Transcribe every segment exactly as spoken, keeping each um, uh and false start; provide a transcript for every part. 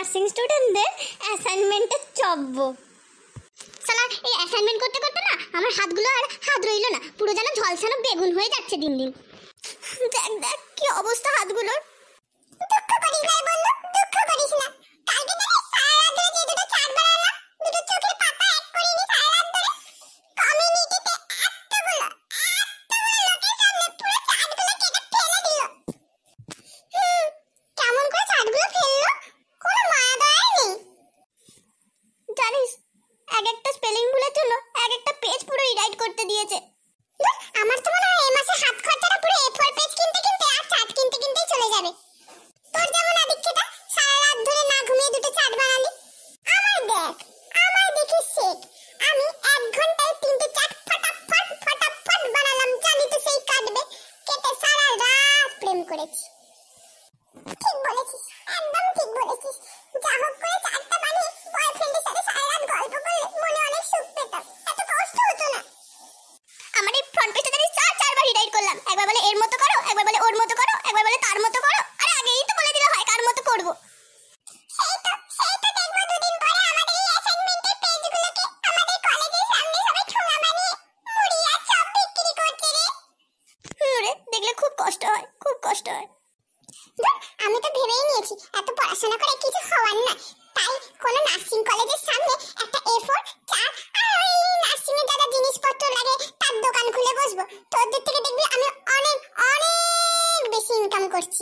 Nursing স্টুডেন্টদের অ্যাসাইনমেন্টের চব্য। সালা এই অ্যাসাইনমেন্ট করতে করতে না আমার হাতগুলো আর হাত রইলো না, পুরো যেন ঝলসানো বেগুন হয়ে যাচ্ছে দিন দিন। দেখ দেখ কি অবস্থা হাতগুলোর। দুঃখ করিস না বন্ধু, দুঃখ করিস না। কালকে জানিস সারা রাত ধরে যে দুটো চাট বানালাম, দুটো চোখের পাতা এক করিনি সারা রাত ধরে। কমিউনিটিতে এতগুলো এতগুলো লোকের সামনে পুরো চাটগুলো কেটে ফেলে দিল। হুম, কেমন করে চাটগুলো ফেললো, কোনো মায়া দয়া নেই। জানিস এক একটা স্পেলিং ভুলের জন্য এক একটা পেজ পুরো রিরাইট করতে দিয়েছে। আমার তো মনে হয় এই মাসে হাত খরচাটা পুরো এ ফোর পেজ কিনতে কিনতে আর চাট কিনতে কিনতেই চলে যাবে। তোর যেমন আদিক্ষেতা সারা রাত ধরে না ঘুমিয়ে দুটো চাট বানালি, আমার দেখ আমার দেখে শেখ। আমি এক ঘন্টায় তিনটে চাট ফটাফট ফটাফট বানালাম, জানি তো সেই কাটবে, কেটে সারা রাত প্রেম করেছি। ঠিক বলেছিস, একদম ঠিক বলেছিস। যা হোক করে চাটটা বানিয়ে বয়ফ্রেন্ডের সাথে সারা রাত গল্প করলে মনে অনেক সুখ পেতাম, এত কষ্ট হতো না। আমার এই ফ্রন্ট পেজটা জানিস চার চারবার রিরাইট করলাম, একবার বলে এর মতো করো, একবার বলে ওর মতো করো, একবার বলে তার মতো করো। আরে আগেই তো বলে দিলে হয় কার মতো করব। সেই তো সেই তো দেখবো দুদিন পরে আমাদের এই অ্যাসাইনমেন্টের পেজগুলোকে আমাদের কলেজের সামনে সবাই ঠোঙা বানিয়ে মুড়ি আর চপ বিক্রি করছে রে। হুম রে, দেখলে খুব কষ্ট হয়, খুব কষ্ট হয়। আমি তো ভেবেই নিয়েছি এত পড়াশোনা করে কিছু হওয়ার না, তাই কোনো নার্সিং কলেজের সামনে একটা এ ফোর চার আর ওই নার্সিং এর যা জিনিসপত্র লাগে তার দোকান খুলে বসবো। তোদের থেকে দেখবি আমি অনেক অনেক বেশি ইনকাম করছি।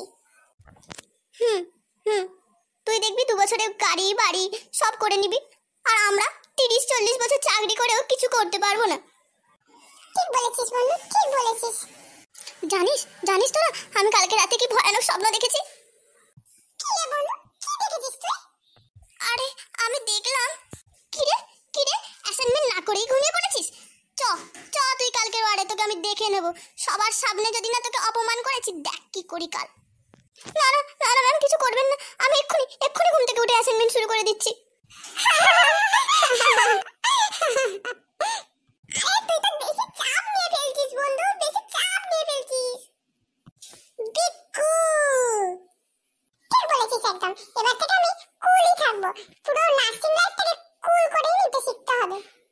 হুম হুম তুই দেখবি দু বছরে গাড়ি বাড়ি সব করে নিবি, আর আমরা তিরিশ চল্লিশ বছর চাকরি করেও কিছু করতে পারবো না। ঠিক বলেছিস বন্ধু, ঠিক বলেছিস। জানিস জানিস তোরা আমি কালকে রাতে কি ভয়ানক স্বপ্ন দেখেছি। কি রে বন্ধু, কি দেখেছিস তুই? আরে আমি দেখলাম। কি রে কি রে, অ্যাসাইনমেন্ট না করেই ঘুমিয়ে পড়েছিস? চ চ তুই কালকের ওয়ার্ডে তোকে আমি দেখে নেব, সবার সামনে যদি না তোকে অপমান করেছি দেখ কি করি কাল। না না না না ম্যাম কিছু করবেন না, আমি এক্ষুনি এক্ষুনি ঘুম থেকে উঠে অ্যাসাইনমেন্ট শুরু করে দিচ্ছি। আরে তুই তো বেশি চাপ নিয়ে ফেলছিস বন্ধু, বেশি চাপ নিয়ে ফেলছিস। বিকু ঠিক বলেছিস একদম, এবার থেকে আমি কুলই থাকবো, পুরো নার্সিং লাইফটাকে কুল করেই নিতে শিখতে হবে।